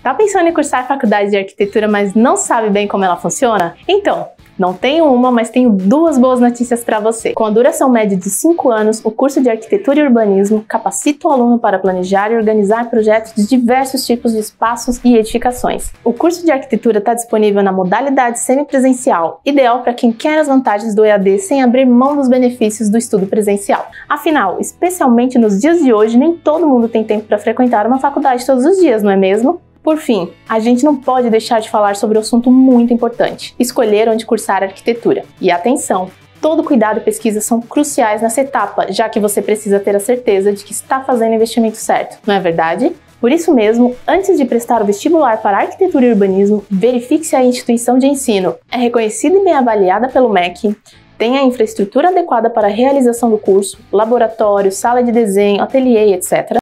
Tá pensando em cursar a faculdade de arquitetura, mas não sabe bem como ela funciona? Então, não tenho uma, mas tenho duas boas notícias para você. Com a duração média de 5 anos, o curso de Arquitetura e Urbanismo capacita o aluno para planejar e organizar projetos de diversos tipos de espaços e edificações. O curso de Arquitetura está disponível na modalidade semipresencial, ideal para quem quer as vantagens do EAD sem abrir mão dos benefícios do estudo presencial. Afinal, especialmente nos dias de hoje, nem todo mundo tem tempo para frequentar uma faculdade todos os dias, não é mesmo? Por fim, a gente não pode deixar de falar sobre um assunto muito importante: escolher onde cursar arquitetura. E atenção! Todo cuidado e pesquisa são cruciais nessa etapa, já que você precisa ter a certeza de que está fazendo o investimento certo, não é verdade? Por isso mesmo, antes de prestar o vestibular para Arquitetura e Urbanismo, verifique se a instituição de ensino é reconhecida e bem avaliada pelo MEC, tem a infraestrutura adequada para a realização do curso, laboratório, sala de desenho, ateliê, etc.